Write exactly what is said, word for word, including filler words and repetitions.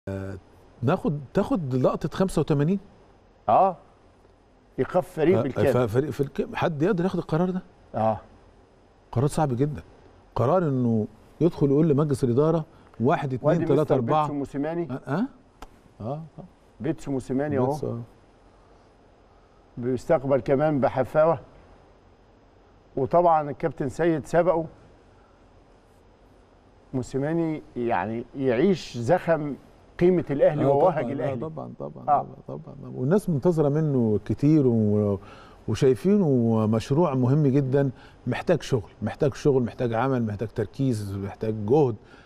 ناخد تاخد لقطه خمسة وثمانين. اه ايقاف فريق بالكامل. فريق في الك... حد يقدر ياخد القرار ده؟ اه قرار صعب جدا. قرار انه يدخل يقول لمجلس الاداره واحد اثنين ثلاثه اربعه. بيتسو موسيماني. اه اه, آه. بيتسو موسيماني اهو آه. بيستقبل كمان بحفاوه، وطبعا الكابتن سيد سبقه. موسيماني يعني يعيش زخم قيمه الاهلي آه ووهج الاهلي. آه طبعا طبعا آه. طبعا طبعا والناس منتظره منه كتير و... وشايفينه مشروع مهم جدا، محتاج شغل، محتاج شغل، محتاج عمل، محتاج تركيز، محتاج جهد.